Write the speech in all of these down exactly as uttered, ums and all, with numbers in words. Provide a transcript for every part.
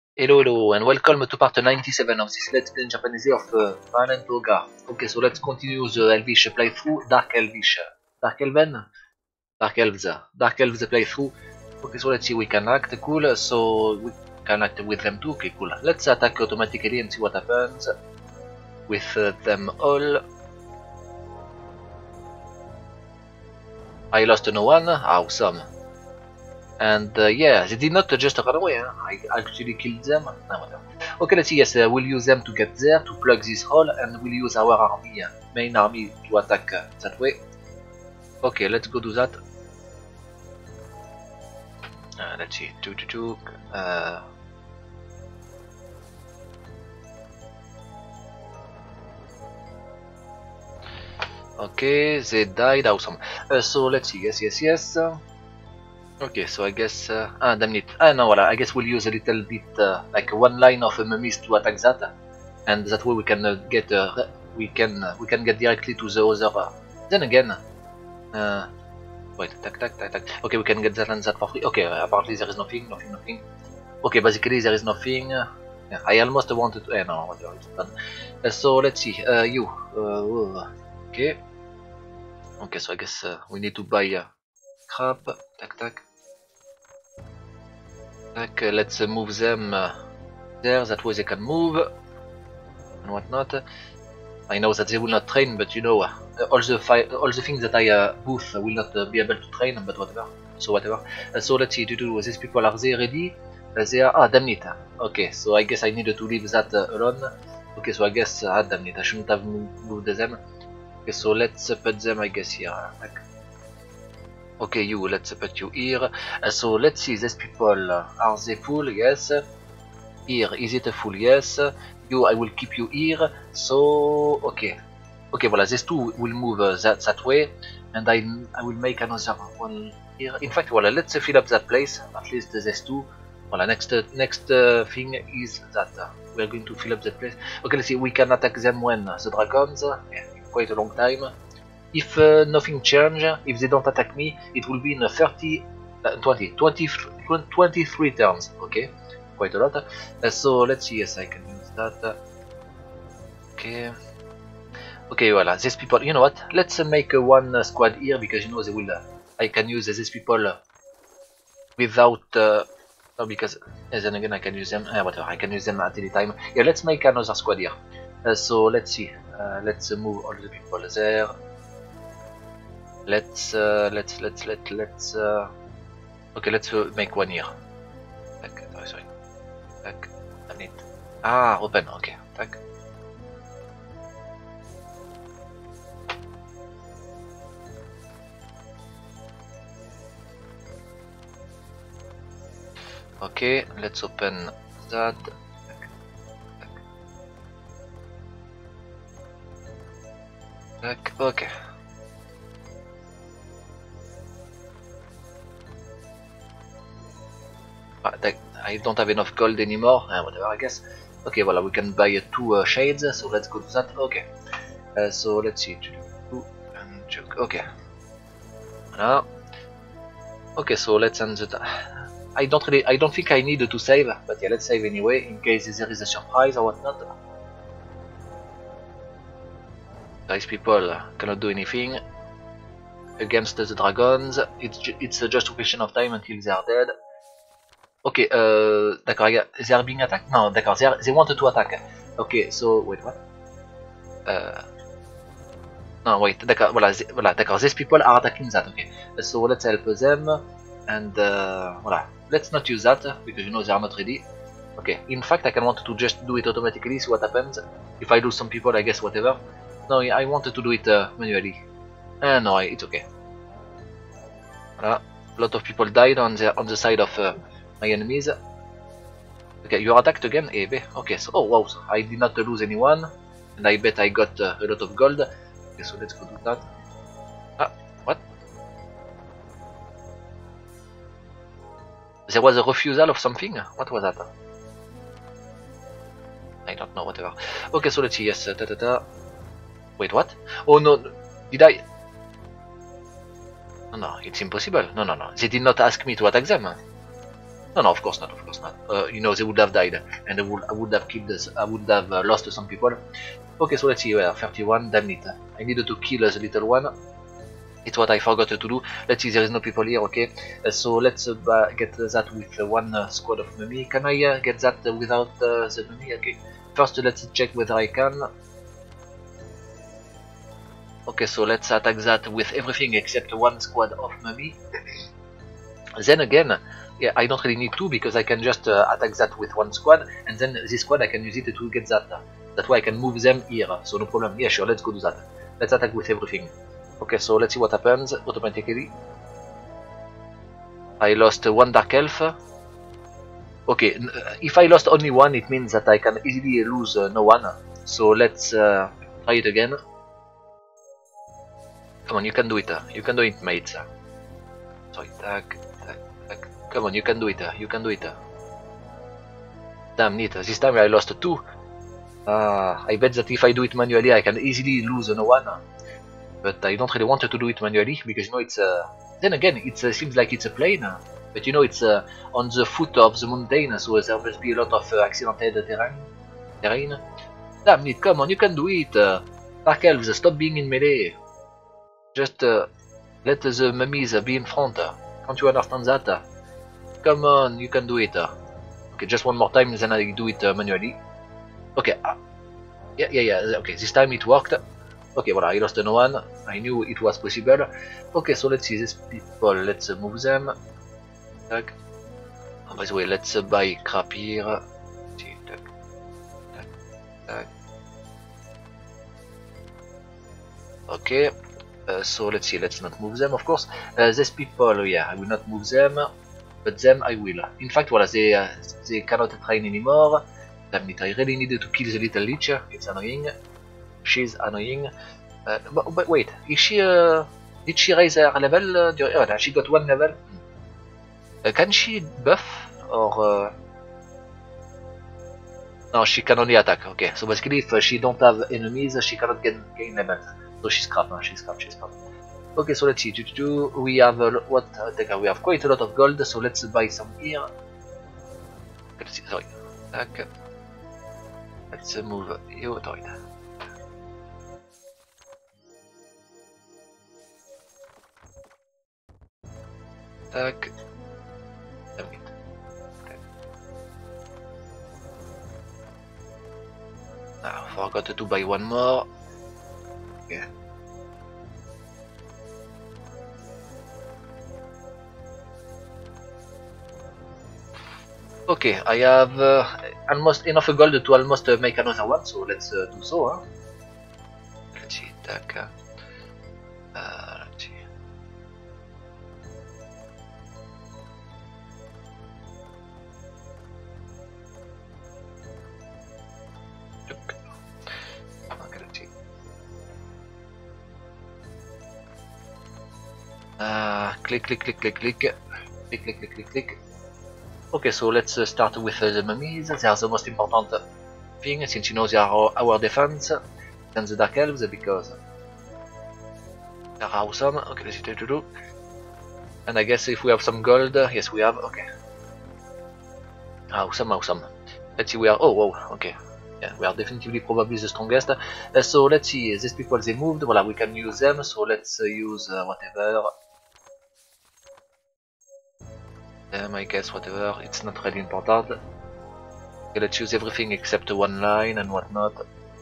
Hello, hello, and welcome to part ninety-seven of this Let's Play in Japanese of uh, Violent Ogre. Okay, so let's continue the Elvish playthrough, Dark Elvish. Dark Elven? Dark Elves. Dark Elves playthrough. Okay, so let's see, we can act, cool, so we can act with them too, okay, cool. Let's attack automatically and see what happens with uh, them all. I lost no one, awesome. And uh, yeah, they did not just run away, huh? I actually killed them. No, whatever. Okay, let's see, yes, uh, we'll use them to get there, to plug this hole, and we'll use our army, uh, main army, to attack uh, that way. Okay, let's go do that. Uh, let's see, two, two, two. Uh, okay, they died, awesome. Uh, so let's see, yes, yes, yes. Okay, so I guess, uh, ah, damn it, ah, no, voilà, I guess we'll use a little bit, uh, like one line of mummies to attack that, and that way we can uh, get, uh, we can, uh, we can get directly to the other, uh, then again, uh, wait, tac, tac, tac, tac, okay, we can get that and that for free, okay, uh, apparently there is nothing, nothing, nothing, okay, basically there is nothing, uh, yeah, I almost wanted to, eh, no, whatever, it's done, uh, so let's see, uh, you, uh, okay, okay, so I guess, uh, we need to buy, uh, crap, tac, tac, Okay, let's uh, move them uh, there, that way they can move and whatnot. I know that they will not train, but you know, uh, all the fi all the things that I uh, booth will not uh, be able to train, but whatever. So whatever. Uh, so let's see, do, do these people, are they ready? Uh, they are, ah, damn it. Okay, so I guess I needed to leave that uh, alone. Okay, so I guess, uh, ah, damn it, I shouldn't have moved them. Okay, so let's uh, put them, I guess, here. Like, okay, you, let's put you here. Uh, so let's see, these people, uh, are they full? Yes. Here, is it a full? Yes. You, I will keep you here. So, okay. Okay, voilà, these two will move uh, that, that way. And I, I will make another one here. In fact, voilà, let's uh, fill up that place. At least uh, these two. Voilà, next, uh, next uh, thing is that uh, we are going to fill up that place. Okay, let's see, we can attack them when uh, the dragons. Uh, yeah, in quite a long time. If uh, nothing change, if they don't attack me, it will be in thirty, uh, twenty, twenty, twenty-three turns, okay? Quite a lot. Uh, so let's see, yes, I can use that. Okay. Okay, voila, these people, you know what? Let's uh, make uh, one uh, squad here, because you know they will, uh, I can use uh, these people uh, without, uh, no, because, uh, then again I can use them, uh, whatever, I can use them at any time. Yeah, let's make another squad here. Uh, so let's see, uh, let's uh, move all the people there. Let's uh, let's let's let let's uh, okay, let's uh, make one here. Tac, sorry, sorry. Tac, damn it. Ah, open. Okay, tac. Okay, let's open that. Tac, tac. Tac, okay. Ah, I don't have enough gold anymore, uh, whatever, I guess. Okay, well, we can buy uh, two uh, shades, so let's go to that. Okay, uh, so let's see. Two and two. Okay. Voilà. Okay, so let's end the. I don't really, I don't think I need to save, but yeah, let's save anyway in case there is a surprise or whatnot. These people cannot do anything against the dragons. It's it's just a question of time until they are dead. Ok, euh, d'accord, they are being attacked? Non, d'accord, they, they wanted to attack. Ok, so, wait, what? Uh, no, wait, d'accord, voilà, voilà, d'accord, these people are attacking that, okay. So let's help them, and, uh, voilà, let's not use that, because you know they are not ready. Okay, in fact, I can want to just do it automatically, see what happens. If I lose some people, I guess, whatever. No, I wanted to do it uh, manually. Uh, no, it's okay. Voilà, a lot of people died on the, on the side of... Uh, my enemies. Okay, you are attacked again, eh? Okay, so oh wow, so I did not lose anyone, and I bet I got uh, a lot of gold. Okay, so let's go do that. Ah, what? There was a refusal of something? What was that? I don't know, whatever. Okay, so let's see, yes, ta ta ta. Wait, what? Oh no, did I? No, no, it's impossible. No, no, no, they did not ask me to attack them. No, no, of course not, of course not. Uh, you know, they would have died, and I would, I would have killed this, I would have uh, lost some people. Okay, so let's see, where, thirty-one, damn it. I needed to kill uh, the little one. It's what I forgot to do. Let's see, there is no people here, okay. Uh, so let's uh, get that with uh, one uh, squad of mummy. Can I uh, get that uh, without uh, the mummy? Okay, first uh, let's check whether I can. Okay, so let's attack that with everything except one squad of mummy. Then again, yeah, I don't really need two because I can just uh, attack that with one squad, and then this squad I can use it to get that. That way I can move them here, so no problem. Yeah, sure, let's go do that. Let's attack with everything. Okay, so let's see what happens automatically. I lost uh, one dark elf. Okay, if I lost only one, it means that I can easily lose uh, no one. So let's uh, try it again. Come on, you can do it. Uh. You can do it, mates. Sorry, tack, tack, tack. Come on, you can do it. Uh. You can do it. Uh. Damn neat. This time I lost two. Ah, I bet that if I do it manually, I can easily lose no one. But I don't really want to do it manually because you know it's. Uh... Then again, it uh, seems like it's a plane, but you know it's uh, on the foot of the mountain, so there must be a lot of uh, accidented terrain. Terrain. Damn it! Come on, you can do it. Uh, Dark elves, stop being in melee. Just uh, let the mummies be in front. Can't you understand that? Come on, you can do it. Okay, just one more time, then I do it uh, manually. Okay, uh, yeah, yeah, yeah, okay, this time it worked. Okay, well, I lost no one. I knew it was possible. Okay, so let's see these people. Let's uh, move them. Tac. Oh, by the way, let's uh, buy crap here. Tac, tac, tac. Okay. Uh, so let's see, let's not move them, of course. Uh, these people, yeah, I will not move them, but them I will. In fact, well, they, uh, they cannot train anymore. Damn it, I really needed to kill the little lich. It's annoying. She's annoying. Uh, but, but wait, is she, uh, did she raise her level? Uh, oh, no, she got one level. Uh, can she buff? Or... Uh... No, she can only attack. Okay, so basically if uh, she don't have enemies, she cannot get gain levels. So she's crap, huh? she's crap, she's crap. Okay, so let's see. We have uh, what? Uh, we have quite a lot of gold, so let's buy some here. Let's see. Sorry. Tac. Let's uh, move you. Sorry. Tac. Damn it. Okay. Ah, forgot to buy one more. Yeah. Okay, I have uh, almost enough gold to almost uh, make another one, so let's uh, do so. Huh? Let's see, tac. Uh, let's see. Look. Okay, let's see. Uh, click, click, click, click, click, click, click, click, click, click. Okay, so let's uh, start with uh, the mummies. They are the most important thing, since you know they are our defense than the dark elves, because they are awesome. Okay, let's see what to do. And I guess if we have some gold, uh, yes we have, okay. Awesome, awesome. Let's see, we are, oh, whoa, okay. Yeah, we are definitely probably the strongest. Uh, so let's see, these people they moved, well, we can use them, so let's uh, use uh, whatever. Um, I guess whatever, it's not really important. Okay, let's use everything except one line and whatnot.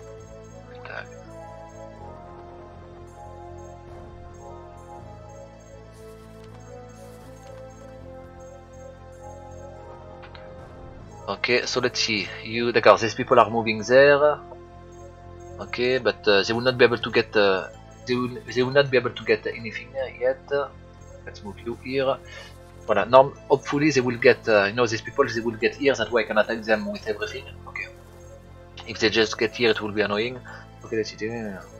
Okay, so let's see. You, d'accord, these people are moving there. Okay, but uh, they will not be able to get. Uh, they will. They will not be able to get anything yet. Let's move you here. Voilà, norm, hopefully they will get, uh, you know, these people, they will get here, that way I can attack them with everything. Okay. If they just get here, it will be annoying. Okay, let's see.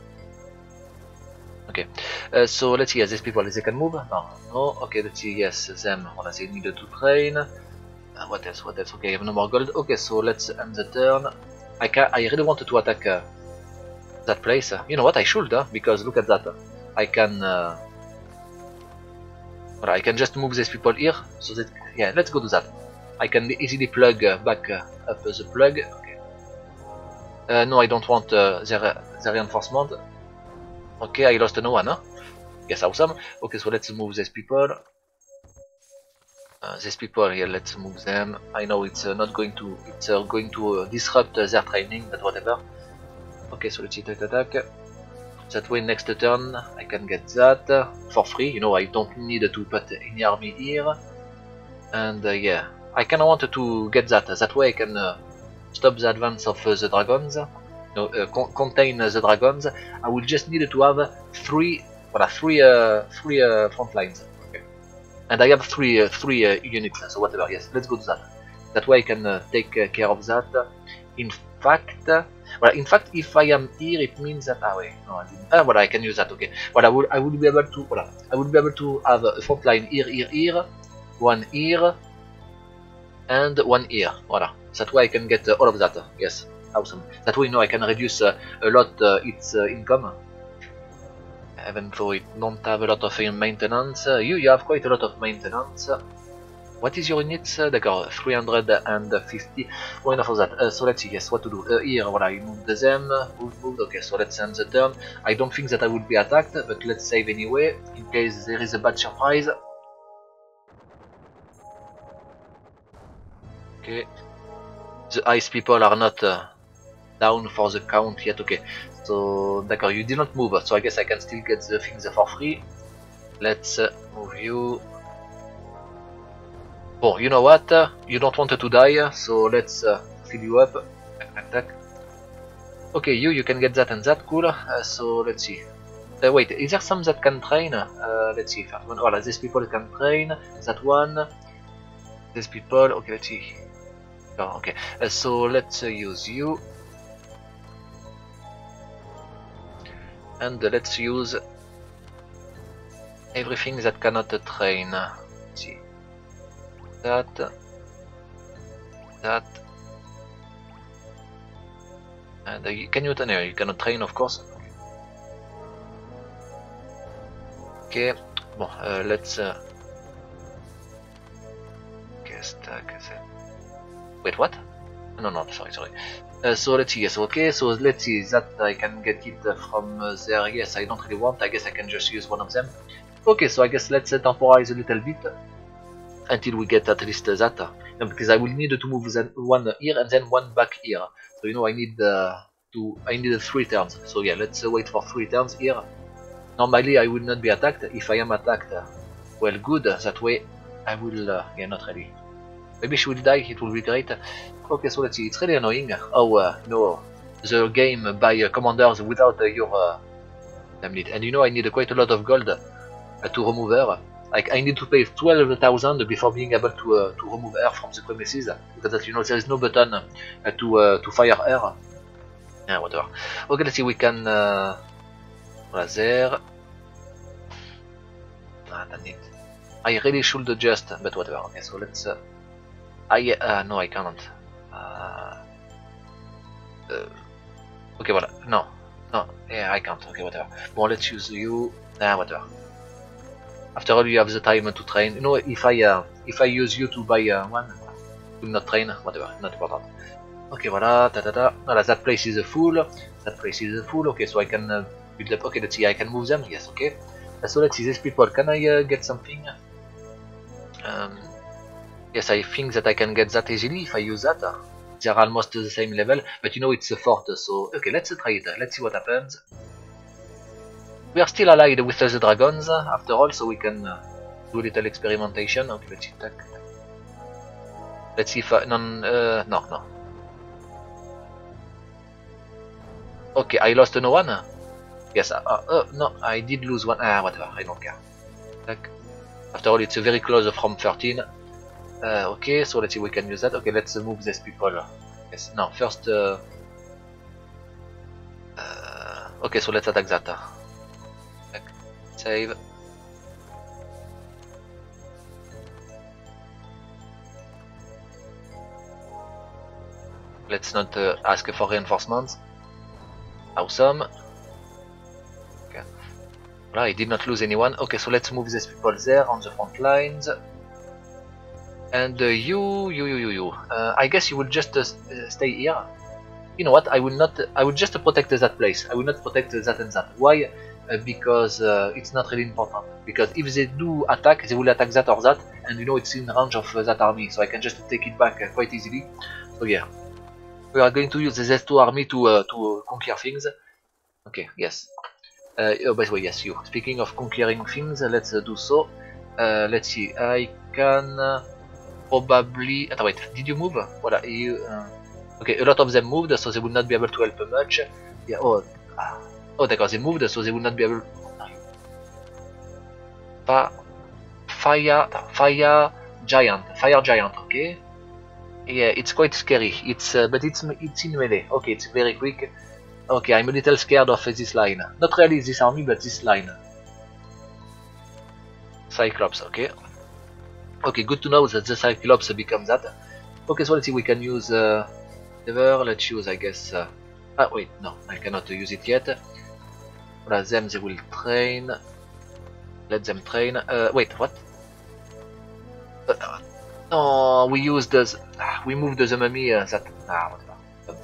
Okay, uh, so let's see, these people, they can move? No, no, okay, let's see, yes, them, voilà, they needed to train. Uh, what else, what else? Okay, I have no more gold. Okay, so let's end the turn. I can, I really wanted to attack uh, that place. You know what, I should, uh, because look at that. I can... Uh, Well, I can just move these people here, so that, yeah, let's go do that. I can easily plug uh, back uh, up the plug. Okay. Uh, no, I don't want uh, the, the reinforcement. Okay, I lost no one, huh? Yes, awesome. Okay, so let's move these people. Uh, these people here, let's move them. I know it's uh, not going to, it's uh, going to uh, disrupt uh, their training, but whatever. Okay, so let's hit attack. That way, next turn, I can get that uh, for free. You know, I don't need to put any army here. And uh, yeah, I kinda wanted to get that. That way, I can uh, stop the advance of uh, the dragons. No, uh, con contain uh, the dragons. I will just need to have three, voilà, three, uh, three uh, front lines. Okay. And I have three, uh, three uh, units. So whatever. Yes, let's go to that. That way I can uh, take uh, care of that. In fact, uh, well, in fact, if I am here, it means that ah wait, no, I didn't. Ah, well, I can use that. Okay. Well, I would, I would be able to, well, I would be able to have a front line here, here, here, one here, and one here. Voilà. That way I can get uh, all of that. Yes. Awesome. That way, you know, I can reduce uh, a lot uh, its uh, income, even though it don't have a lot of uh, maintenance. Uh, you, you have quite a lot of maintenance. What is your units? Uh, D'accord, three hundred fifty. Well, enough of that. Uh, so let's see. Yes, what to do uh, here? What I moved them. Move, move. Okay, so let's end the turn. I don't think that I will be attacked, but let's save anyway in case there is a bad surprise. Okay. The ice people are not. Uh, down for the count yet. Okay, so d'accord, you did not move, so I guess I can still get the things for free. Let's uh, move you. Bon, you know what, uh, you don't want to die, so let's uh, fill you up. Attack. Okay, you you can get that and that, cool. Uh, so let's see. Uh, wait, is there some that can train? Uh, let's see. First one. Voilà, these people can train. That one. These people. Okay, let's see. Oh, okay, uh, so let's uh, use you. And uh, let's use everything that cannot uh, train. Let's see. That. That. And uh, you, can you train? You cannot train, of course. Okay. Bon, uh, let's. Uh... Okay, stack. Wait, what? No, no, sorry, sorry. Uh, so let's see, yes, okay, so let's see, that I can get it uh, from uh, there, yes, I don't really want, I guess I can just use one of them. Okay, so I guess let's uh, temporize a little bit, until we get at least uh, that, uh, because I will need to move that one here and then one back here, so you know I need uh, to, I need uh, three turns, so yeah, let's uh, wait for three turns here. Normally I will not be attacked, if I am attacked, uh, well good, that way I will, uh, yeah, not really. Maybe she will die, it will be great. Okay, so let's see, it's really annoying how, uh, you know, the game by uh, commanders without uh, your uh, damn it. And you know, I need uh, quite a lot of gold uh, to remove her. Like, I need to pay twelve thousand before being able to uh, to remove her from the premises, because as you know, there is no button uh, to uh, to fire her. Yeah, whatever. Okay, let's see, we can. Uh, voilà, there. Ah, damn it. I really should adjust, but whatever. Okay, so let's. Uh, I uh, no, I cannot. Uh, uh, okay, voilà. No, no, yeah, I can't. Okay, whatever. Bon, let's use you. Ah, whatever. After all, you have the time to train. You know, if I uh, if I use you to buy uh, one, will not train. Whatever, not important. Okay, voilà. Ta ta ta. Voilà, that place is full. That place is full. Okay, so I can uh, build up. Okay, let's see. I can move them. Yes. Okay. Uh, so let's see. These people. Can I uh, get something? Um. Yes, I think that I can get that easily if I use that. They are almost the same level, but you know it's a fort, so okay, let's try it. Let's see what happens. We are still allied with the dragons after all, so we can uh, do a little experimentation. Okay, let's see. Let's see if I, none. Uh, no, no. Okay, I lost no one. Yes. Uh, uh, no, I did lose one. Ah, whatever. I don't care. After all, it's very close from thirteen. Uh, okay, so let's see, we can use that. Okay, let's uh, move these people. Yes, no, first. Uh, uh, okay, so let's attack that. Save. Let's not uh, ask for reinforcements. Awesome. Okay. Well, I did not lose anyone. Okay, so let's move these people there on the front lines. And uh, you, you, you, you, you. Uh, I guess you will just uh, stay here. You know what? I will not. I will just protect that place. I will not protect that and that. Why? Uh, because uh, it's not really important. Because if they do attack, they will attack that or that, and you know it's in range of uh, that army, so I can just take it back uh, quite easily. So yeah, we are going to use this two army to uh, to conquer things. Okay, yes. Uh, oh, by the way, yes, you. Speaking of conquering things, uh, let's uh, do so. Uh, let's see. I can uh, probably. Uh, wait, did you move? Voilà, you. Uh, Okay, a lot of them moved, so they will not be able to help much. Yeah, oh, oh, d'accord, they moved, so they will not be able. Fa fire, fire giant, fire giant. Okay. Yeah, it's quite scary. It's uh, but it's it's in melee. Okay, it's very quick. Okay, I'm a little scared of this line. Not really this army, but this line. Cyclops. Okay. Okay, good to know that the Cyclops becomes that. Okay, so let's see. We can use. Uh, Let's use, I guess. Uh, ah, wait, no, I cannot use it yet. Well, them they will train. Let them train. Uh, wait, what? Uh, no, we used the. Uh, we moved the mummy. Uh, that. Ah, whatever.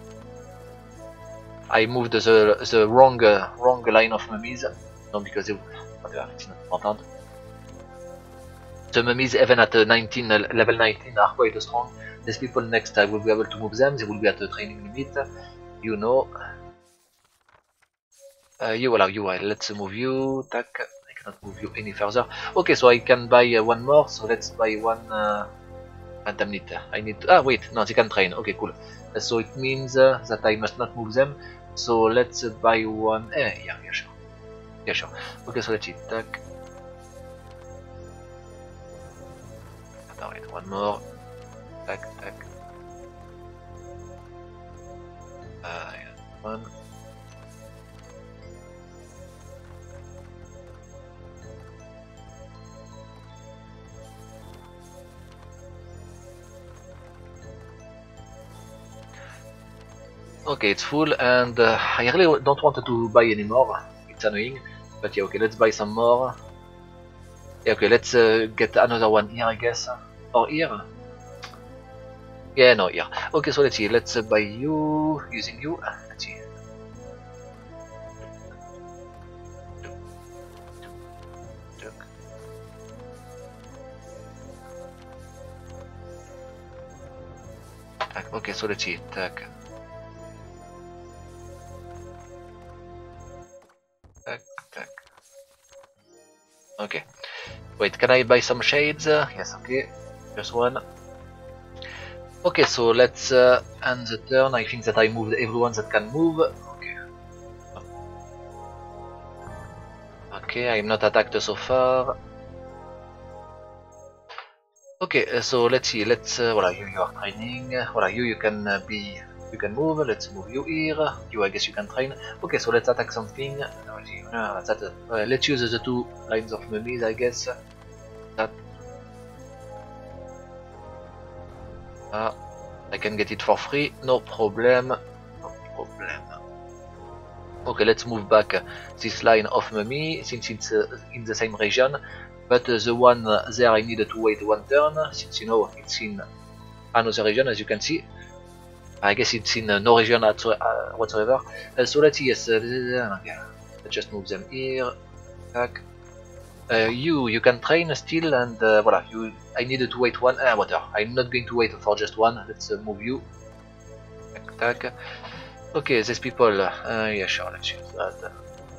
I moved the the wrong uh, wrong line of mummies. No, because it, whatever, it's not important. The mummies, even at uh, nineteen, uh, level nineteen, are quite strong. These people next I will be able to move them, they will be at the training limit, you know. Uh, you allow you, uh, let's move you, tac, I cannot move you any further. Okay, so I can buy uh, one more, so let's buy one, uh, ah, damn it, I need to, ah wait, no, they can train, okay, cool. Uh, so it means uh, that I must not move them, so let's uh, buy one, eh, yeah, yeah, sure, yeah, sure. Okay, so let's see, tac. Oh, wait, one more. Tac, tac. Uh, one. Okay, it's full, and uh, I really don't want to buy anymore. It's annoying, but yeah, okay, let's buy some more. Yeah, okay, let's uh, get another one here, I guess, or here. Yeah, no, yeah. Okay, so let's see. Let's uh, buy you using you. Let's see. Okay, so let's see. Tac. Tac, tac. Okay. Wait, can I buy some shades? Uh, yes, okay. Just one. Okay, so let's uh, end the turn. I think that I moved everyone that can move. Okay. Okay, I'm not attacked so far. Okay, uh, so let's see. Let's. Uh, voilà, you, you are training. Voilà, you, you can uh, be. You can move. Let's move you here. You, I guess you can train. Okay, so let's attack something. Uh, that, uh, let's use the two lines of mummies, I guess. That. Ah, I can get it for free, no problem, no problem. Okay, let's move back uh, this line of mummy, since it's uh, in the same region, but uh, the one uh, there I needed to wait one turn, since you know it's in another region, as you can see. I guess it's in uh, no region at, uh, whatsoever. Uh, so let's see, yes, uh, yeah. Let's just move them here, back. Uh, you, you can train still, and uh, voila, you, I needed to wait one, ah, whatever, I'm not going to wait for just one, let's uh, move you, tac, tac. Okay, these people, uh, yeah, sure, let's use that.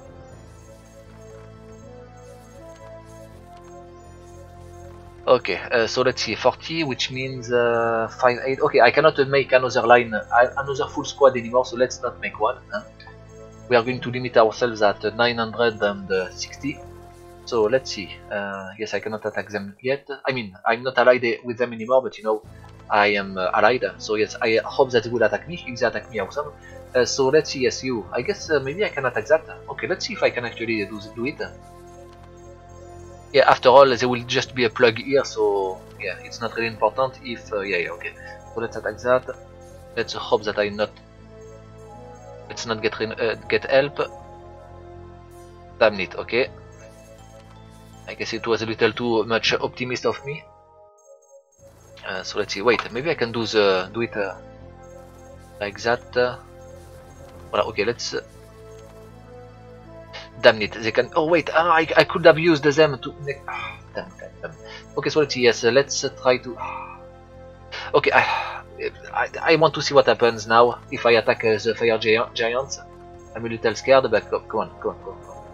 Okay, uh, so let's see, forty, which means uh, five, eight, okay, I cannot uh, make another line, uh, another full squad anymore, so let's not make one, huh? We are going to limit ourselves at uh, nine hundred sixty. So let's see. Uh, yes, I cannot attack them yet. I mean, I'm not allied with them anymore, but you know, I am uh, allied. So yes, I hope that they will attack me. If they attack me, awesome. Uh, so let's see. Yes, you. I guess uh, maybe I can attack that. Okay, let's see if I can actually do, do it. Yeah, after all, there will just be a plug here, so yeah, it's not really important. If uh, yeah, yeah, okay. So let's attack that. Let's hope that I not. Let's not get uh, get help. Damn it. Okay. I guess it was a little too much optimist of me. Uh, so let's see. Wait, maybe I can do the do it uh, like that. Uh, well, okay, let's. Uh, damn it! They can. Oh wait, ah, I I could have used them to. Ah, damn, damn, damn. Okay, so let's see. Yes, uh, let's uh, try to. Okay, I, I I want to see what happens now if I attack uh, the fire gi giants. I'm a little scared, but go, go on, go on, go on. Go on.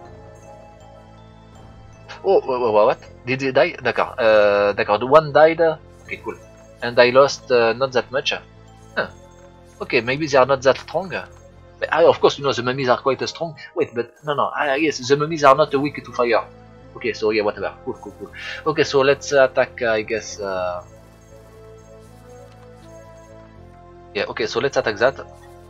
Oh, oh, oh, what? Did he die? D'accord. Uh, D'accord. The one died. Okay, cool. And I lost uh, not that much. Huh. Okay, maybe they are not that strong. But, uh, of course, you know the mummies are quite uh, strong. Wait, but no, no. Uh, yes, the mummies are not uh, weak to fire. Okay, so yeah, whatever. Cool, cool, cool. Okay, so let's uh, attack. Uh, I guess. Uh... Yeah. Okay, so let's attack that.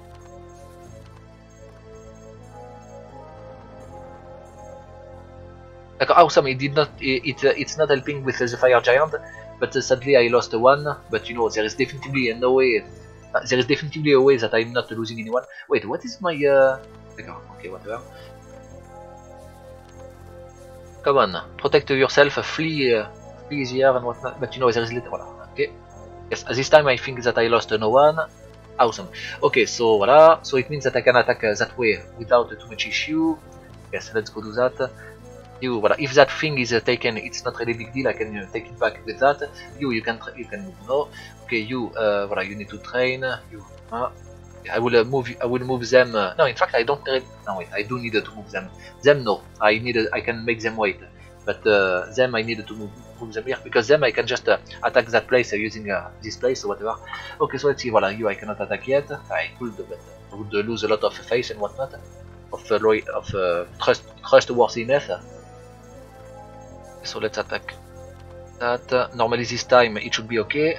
Awesome, it did not. It, it uh, it's not helping with uh, the fire giant, but uh, sadly I lost one. But you know there is definitely no way. Uh, there is definitely a way that I'm not losing anyone. Wait, what is my? Uh... Okay, whatever. Come on, protect yourself, flee, uh, flee easier and whatnot. But you know there is little. Voilà. Okay. Yes, this time I think that I lost uh, no one. Awesome. Okay, so voila. So it means that I can attack uh, that way without uh, too much issue. Yes, let's go do that. You, voilà. If that thing is uh, taken, it's not really big deal. I can uh, take it back with that. You, you can, you can move. No. Okay, you, uh, voilà. You need to train. You, uh, I will uh, move. I will move them. Uh, no, in fact, I don't. No, wait. I do need uh, to move them. Them, no. I need. Uh, I can make them wait. But uh, them, I need to move, move them here because them I can just uh, attack that place uh, using uh, this place or whatever. Okay, so let's see. Voilà. You, I cannot attack yet. I could, but I would uh, lose a lot of face and whatnot. Of uh, of uh, trust, trustworthiness. So let's attack that. Uh, normally this time it should be okay.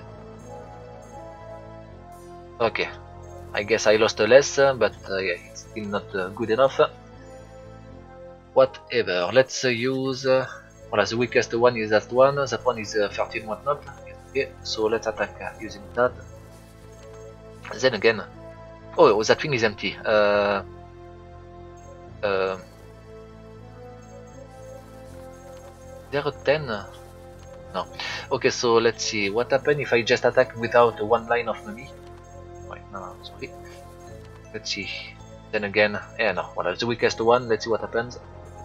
Okay, I guess I lost less, uh, but uh, yeah, it's still not uh, good enough. Whatever, let's uh, use... Uh, well, the weakest one is that one, that one is uh, thirteen whatnot. Okay, so let's attack uh, using that. Then again... Oh, that thing is empty. Uh, uh, There a ten? No. Okay, so let's see what happens if I just attack without one line of mummy. Wait, no, no, sorry. Let's see. Then again, yeah, no. Well, the weakest one. Let's see what happens.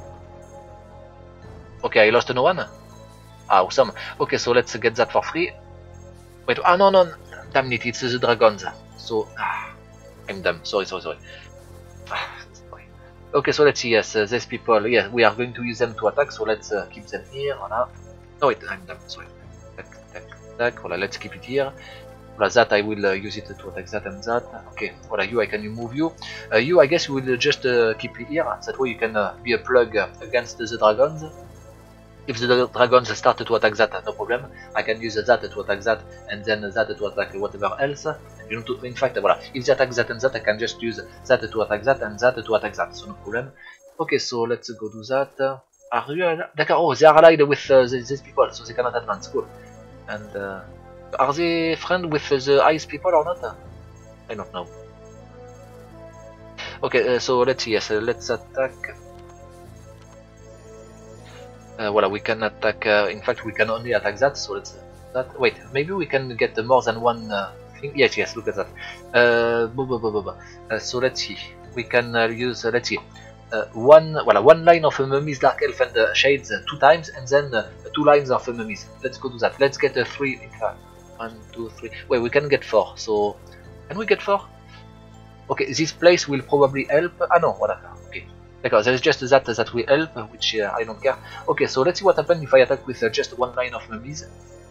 Okay, I lost no one. Ah, awesome. Okay, so let's get that for free. Wait, ah no, no, damn it, it's the dragons. So, ah, I'm dumb. Sorry, sorry, sorry. Ah, okay, so let's see, yes, uh, these people, yes, we are going to use them to attack, so let's uh, keep them here, voilà. No, wait, I'm done, sorry. Tac, tac, tac, voilà, let's keep it here. Voilà, that I will uh, use it to attack that and that. Okay, voilà, you, I can move you. Uh, you, I guess you will just uh, keep it here, that way you can uh, be a plug uh, against the dragons. If the dragons start to attack that, no problem. I can use that to attack that, and then that to attack whatever else. You know, to, in fact, voilà. If they attack that and that, I can just use that to attack that and that to attack that. So no problem. Okay, so let's go do that. Are you? D'accord. Oh, they are allied with uh, these people, so they cannot advance. Cool. And uh, are they friends with the ice people or not? I don't know. Okay, uh, so let's see. Yes, uh, let's attack. Uh, voilà, we can attack. Uh, in fact, we can only attack that. So let's. That. Wait, maybe we can get uh, more than one uh, thing. Yes, yes. Look at that. Uh, blah, blah, blah, blah. Uh, so let's see. We can uh, use. Uh, let's see. Uh, one. Voilà, one line of uh, mummies, dark elf, and uh, shades uh, two times, and then uh, two lines of uh, mummies. Let's go do that. Let's get a uh, three. In fact, one, two, three. Wait, we can get four. So, can we get four? Okay, this place will probably help. Ah no, whatever. Okay. D'accord, there is just that that will help, which uh, I don't care. Okay, so let's see what happens if I attack with uh, just one line of mummies.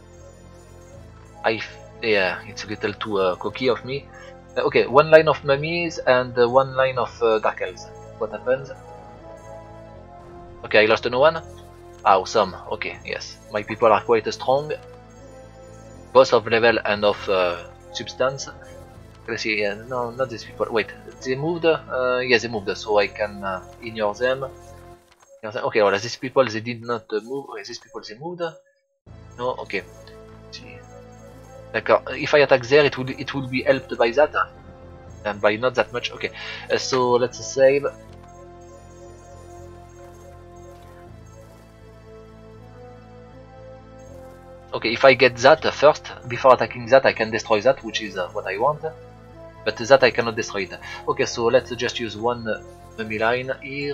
I, yeah, it's a little too uh, cocky of me. Uh, okay, one line of mummies and uh, one line of uh, dark elves. What happens? Okay, I lost no one. Ah, awesome. Okay, yes, my people are quite uh, strong, both of level and of uh, substance. Let's see, yeah, no, not these people. Wait, they moved? Uh, yes, they moved, so I can uh, ignore them. Okay, well, these people, they did not uh, move. Okay, these people, they moved. No, okay. D'accord. If I attack there, it will it will be helped by that, and by not that much. Okay, uh, so let's save. Okay, if I get that uh, first, before attacking that, I can destroy that, which is uh, what I want. But that I cannot destroy it. Okay, so let's just use one uh, mummy line here.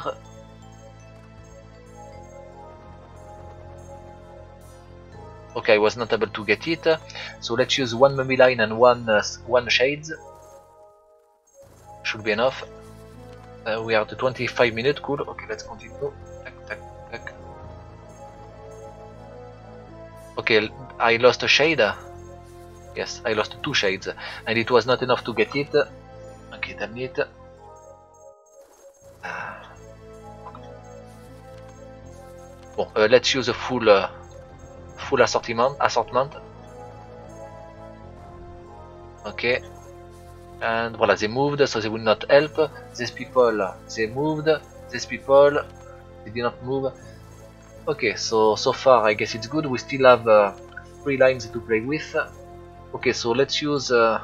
Okay, I was not able to get it. So let's use one mummy line and one uh, one shades. Should be enough. Uh, we are at twenty-five minutes. Cool. Okay, let's continue. Tac, tac, tac. Okay, I lost a shade. Yes, I lost two shades, and it was not enough to get it. Okay, damn it. Bon, uh, let's use a full, uh, full assortment. Assortment. Okay. And voila, they moved, so they will not help. These people, they moved. These people, they did not move. Okay, so so far I guess it's good. We still have uh, three lines to play with. Okay, so let's use. Uh...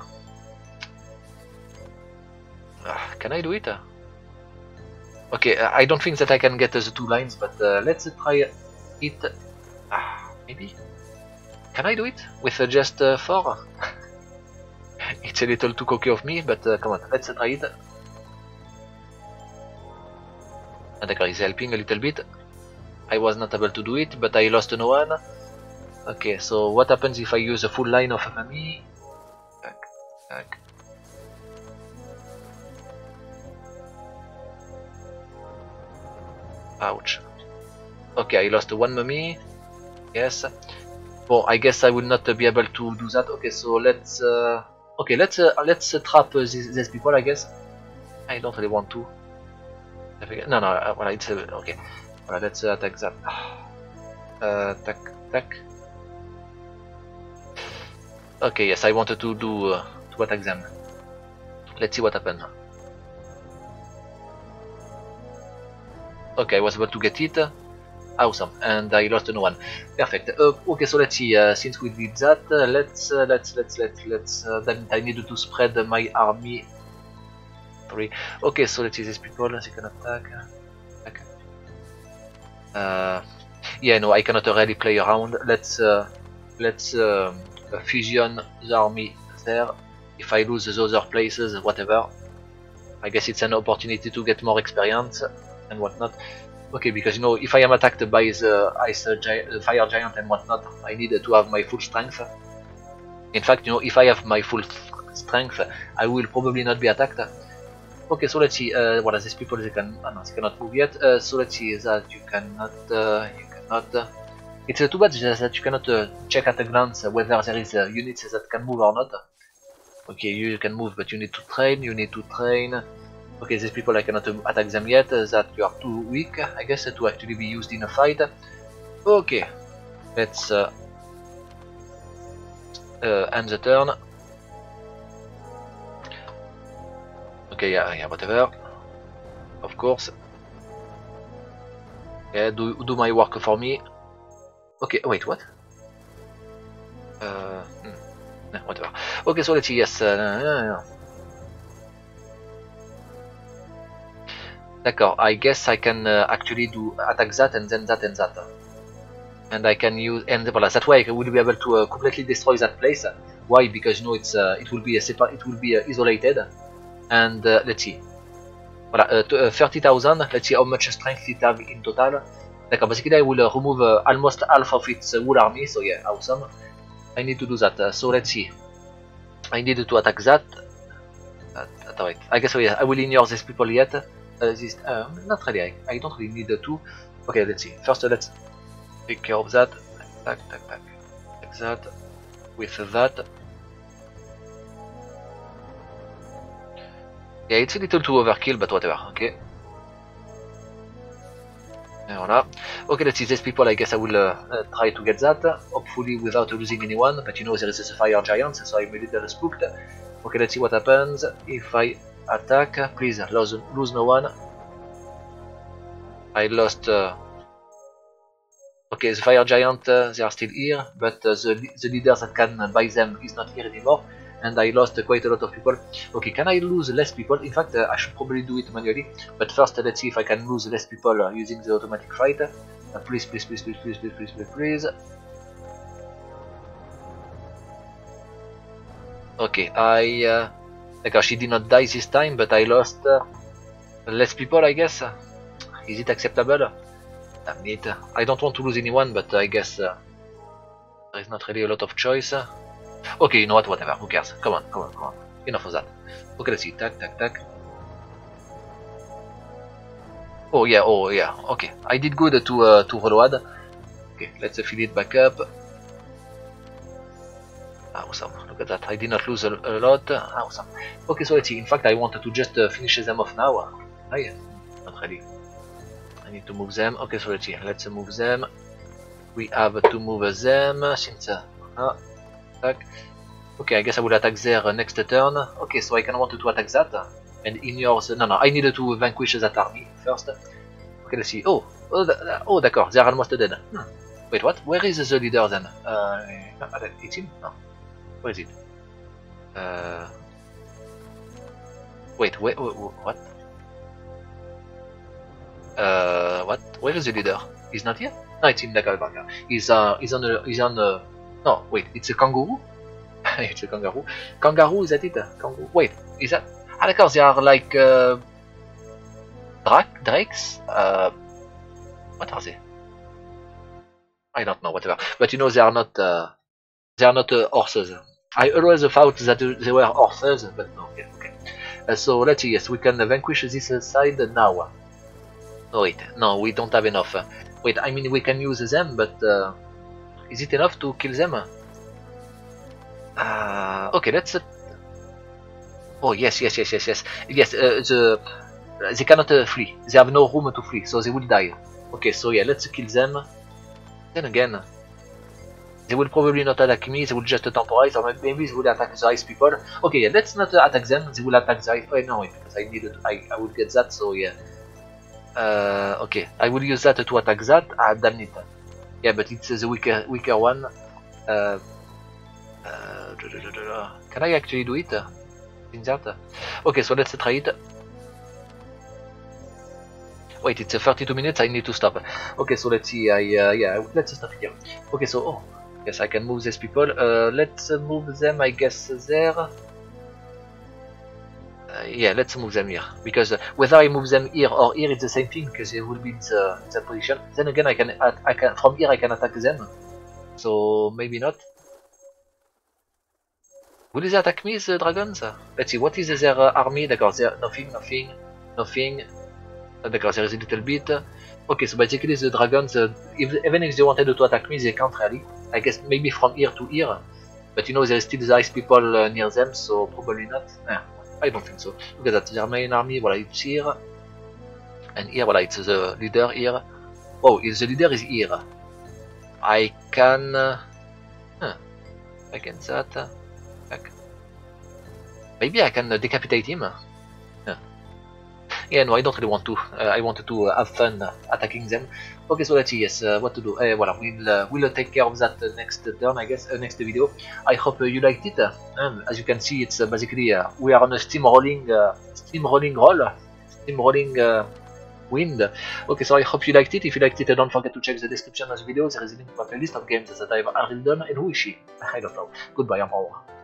Uh, can I do it? Okay, uh, I don't think that I can get uh, the two lines, but uh, let's try it. Uh, maybe. Can I do it with uh, just uh, four? It's a little too cocky of me, but uh, come on, let's try it. And the guy is helping a little bit. I was not able to do it, but I lost no one. Okay, so what happens if I use a full line of mummy? Tac, tac. Ouch. Okay, I lost one mummy. Yes. Well, I guess I will not uh, be able to do that. Okay, so let's. Uh, okay, let's uh, let's uh, trap uh, these, these people. I guess. I don't really want to. No, no. Uh, well, it's uh, okay. Well, let's uh, attack that. Uh, tac, tac. Okay, yes, I wanted to do uh, to attack them. Let's see what happens. Okay, I was able to get it. Awesome, and I lost no one. Perfect. Uh, okay, so let's see. Uh, since we did that, uh, let's uh, let's let's let's let's. Uh, then I needed to spread uh, my army. Three. Okay, so let's see these people. They can attack. attack. Uh, yeah, no, I cannot really play around. Let's uh, let's. Um, fusion the army there. If I lose those other places, whatever, I guess it's an opportunity to get more experience and whatnot. Okay, because you know, if I am attacked by the ice uh, gi uh, fire giant and whatnot, I need uh, to have my full strength. In fact, you know, if I have my full strength, I will probably not be attacked. Okay, so let's see. Uh, what are these people? They can, oh no, they cannot move yet. Uh, so let's see that you cannot, uh, you cannot. Uh, It's uh, too bad that you cannot uh, check at a glance whether there is uh, units that can move or not. Okay, you can move, but you need to train, you need to train. Okay, these people I cannot uh, attack them yet, uh, that you are too weak, I guess, uh, to actually be used in a fight. Okay, let's uh, uh, end the turn. Okay, yeah, yeah, whatever. Of course. Yeah, do, do my work for me. Okay, wait, what? Uh, hmm. no, whatever. Okay, so let's see, yes. Uh, D'accord, I guess I can uh, actually do attack that and then that and that. And I can use, and voilà, that way I will be able to uh, completely destroy that place. Why? Because you know it's uh, it will be a separate, it will be uh, isolated. And uh, let's see. Voilà, uh, uh, thirty thousand, let's see how much strength it have in total. D'accord, basically I will uh, remove uh, almost half of its uh, whole army, so yeah, awesome. I need to do that, uh, so let's see. I need to attack that. Uh, wait, I guess so, yeah, I will ignore these people yet. Uh, this, uh, not really, I, I don't really need the two. Okay, let's see. First, uh, let's take care of that. Tack, tack, tack. Like that. With that. Yeah, it's a little too overkill, but whatever, okay. And voila. Okay, let's see, these people, I guess I will uh, uh, try to get that, hopefully without losing anyone, but you know there is a fire giant, so I'm a little spooked. Okay, let's see what happens if I attack. Please lose, lose no one. I lost... Uh... Okay, the fire giant, uh, they are still here, but uh, the, the leader that can buy them is not here anymore. And I lost uh, quite a lot of people. Okay, can I lose less people? In fact, uh, I should probably do it manually. But first, uh, let's see if I can lose less people uh, using the automatic fight. Uh, please, please, please, please, please, please, please, please, please. Okay, I... Uh, d'accord, she did not die this time, but I lost uh, less people, I guess. Is it acceptable? Damn it. I don't want to lose anyone, but I guess uh, there is not really a lot of choice. Okay, you know what, whatever, who cares? Come on, come on, come on. Enough of that. Okay, let's see. Tac, tac, tac. Oh yeah, oh yeah, okay. I did good to uh, to reload. Okay, let's uh, fill it back up. Awesome, look at that. I did not lose a, a lot. Awesome. Okay, so let's see. In fact, I wanted to just uh, finish them off now. I, not really. I need to move them. Okay, so let's see. Let's move them. We have to move them since. Uh, uh, attack. Okay, I guess I will attack there uh, next turn. Okay, so I can want to attack that. And in yours, no, no, I needed to vanquish that army first. Okay, let's see. Oh, oh, oh d'accord, they're almost dead. Hmm. Wait, what? Where is the leader then? Uh, it's him? No. Where is it? Uh, wait, wait, wait, what? Uh, what? Where is the leader? He's not here? No, it's in the Galvaga. He's uh, he's on the, he's on the. No, wait, it's a kangaroo. It's a kangaroo. Kangaroo, is that it? Kangaroo. Wait, is that? Ah, d'accord, they are like uh, drak drakes. Uh, what are they? I don't know. Whatever. But you know, they are not. Uh, they are not uh, horses. I always thought that they were horses, but no. Okay. Okay. Uh, so let's see. Yes, we can vanquish this uh, side now. Oh wait, no, we don't have enough. Wait, I mean we can use them, but uh, is it enough to kill them? Uh, okay, let's. Uh, oh yes, yes, yes, yes, yes, yes. Uh, the they cannot uh, flee. They have no room to flee, so they will die. Okay, so yeah, let's kill them. Then again, they will probably not attack me. They will just uh, temporize, or maybe they will attack the ice people. Okay, yeah, let's not uh, attack them. They will attack the ice. Oh no, wait, because I needed. I I will get that. So yeah. Uh, okay, I will use that to attack that. Ah, damn it. Yeah, but it's uh, the weaker weaker one. Uh, uh, can I actually do it? In that? Okay, so let's try it. Wait, it's uh, thirty-two minutes. I need to stop. Okay, so let's see. I uh, yeah, let's stop here. Okay, so oh yes, I can move these people. Uh, let's uh, move them. I guess there. Uh, yeah, let's move them here, because uh, whether I move them here or here, it's the same thing, because they will be in the, in that position. Then again, I can, I can from here I can attack them, so maybe not. Will they attack me, the dragons? Let's see, what is their uh, army? D'accord, there nothing, nothing, nothing. Uh, D'accord, there is a little bit. Okay, so basically the dragons, uh, if, even if they wanted to attack me, they can't really. I guess maybe from here to here, but you know there is still the ice people uh, near them, so probably not. Yeah. I don't think so. Look at that, their main army, voilà, it's here. And here, voilà, it's the leader here. Oh, the leader is here. I can... Uh, huh, against that... Uh, like, maybe I can uh, decapitate him. Huh. Yeah, no, I don't really want to. Uh, I wanted to uh, have fun uh, attacking them. Okay, so let's see, yes, uh, what to do. Uh, voilà, we'll, uh, we'll take care of that uh, next turn, I guess, uh, next video. I hope uh, you liked it. Um, as you can see, it's uh, basically, uh, we are on a steamrolling, uh, steamrolling roll, steamrolling uh, wind. Okay, so I hope you liked it. If you liked it, uh, don't forget to check the description of the video. There is a link to a playlist of games that I've already done. And who is she? I don't know. Goodbye, au revoir.